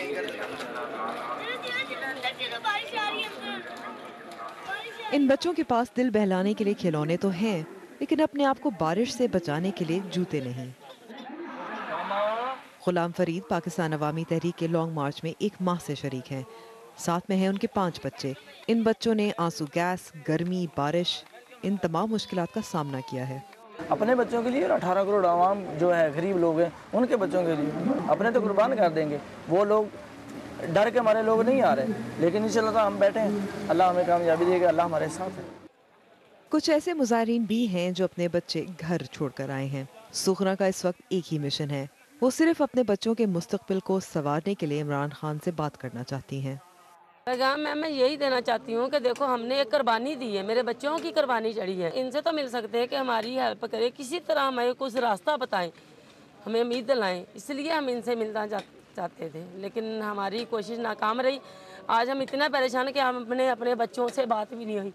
ان بچوں کے پاس دل بہلانے کے لیے کھلونے تو ہیں، لیکن اپنے آپ کو بارش سے بچانے کے لیے جوتے نہیں۔ غلام فرید پاکستان عوامی تحریک کے لانگ مارچ میں ایک ماہ سے شریک ہیں۔ ساتھ میں ہیں ان کے 5 بچے۔ ان بچوں نے آنسو گیس، گرمی، بارش، ان تمام مشکلات کا سامنا کیا ہے۔ اپنے بچوں کے لیے 18 کروڑ عوام جو ہے غریب لوگ ہیں، ان کے بچوں کے لیے اپنے تو قربان کر دیں گے۔ وہ لوگ ڈر کے مارے لوگ نہیں آ رہے، لیکن انشاءاللہ ہم بیٹھے ہیں، اللہ ہمیں کامیابی دے گا، اللہ ہمارے ساتھ ہے۔ کچھ ایسے مظاہرین بھی ہیں جو اپنے بچے گھر چھوڑ کر آئے ہیں۔ سخنا کا اس وقت ایک ہی مشن ہے، وہ صرف اپنے بچوں کے مستقبل کو سنوارنے کے لیے عمران خان سے بات کرنا چاہتی ہیں۔ پیغام میں یہی دینا چاہتی ہوں کہ دیکھو ہم نے ایک قربانی دی ہے، میرے بچوں کی قربانی چڑھی ہے، ان سے تو مل سکتے ہیں کہ ہماری ہیلپ کرے، کسی طرح ہمیں کچھ راستہ بتائیں، ہمیں امید دلائیں، اس لیے ہم ان سے ملنا چاہتے تھے، لیکن ہماری کوشش ناکام رہی۔ آج ہم اتنا پریشان کہ ہم اپنے بچوں سے بات بھی نہیں ہوئی۔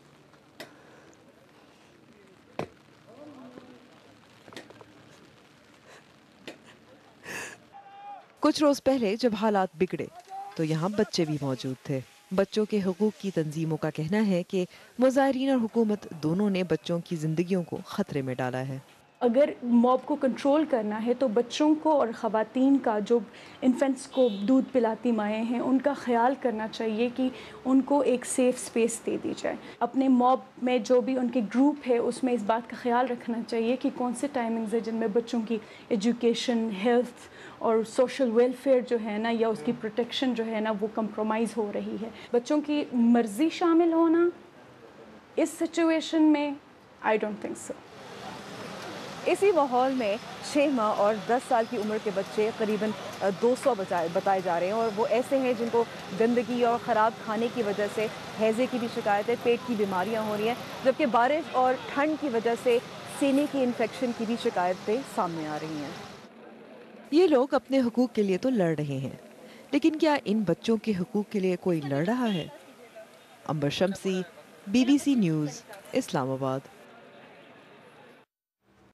کچھ روز پہلے جب حالات بگڑے تو یہاں بچے بھی موجود تھے۔ بچوں کے حقوق کی تنظیموں کا کہنا ہے کہ مظاہرین اور حکومت دونوں نے بچوں کی زندگیوں کو خطرے میں ڈالا ہے۔ اگر موب کو کنٹرول کرنا ہے تو بچوں کو اور خواتین کا، جو انفنٹس کو دودھ پلاتی مائیں ہیں، ان کا خیال کرنا چاہیے کہ ان کو ایک سیف سپیس دے دی جائے۔ اپنے موب میں جو بھی ان کے گروپ ہے اس میں اس بات کا خیال رکھنا چاہیے کہ کون سے ٹائمنگز ہیں جن میں بچوں کی ایجوکیشن، ہیلتھ اور سوشل ویلفیئر جو ہے نا، یا اس کی پروٹیکشن جو ہے نا، وہ کمپرومائز ہو رہی ہے۔ بچوں کی مرضی شامل ہونا اس سچویشن میں آئی ڈونٹ تھنک سو۔ اسی ماحول میں 6 ماہ اور 10 سال کی عمر کے بچے قریباً 200 بتائے جا رہے ہیں، اور وہ ایسے ہیں جن کو گندگی اور خراب کھانے کی وجہ سے ہیضے کی بھی شکایت ہے، پیٹ کی بیماریاں ہو رہی ہیں، جبکہ بارش اور ٹھنڈ کی وجہ سے سینے کی انفیکشن کی بھی شکایتیں سامنے آ رہی ہیں۔ یہ لوگ اپنے حقوق کے لیے تو لڑ رہے ہیں، لیکن کیا ان بچوں کے حقوق کے لیے کوئی لڑ رہا ہے؟ عنبر شمسی، BBC نیوز، اسلام آباد۔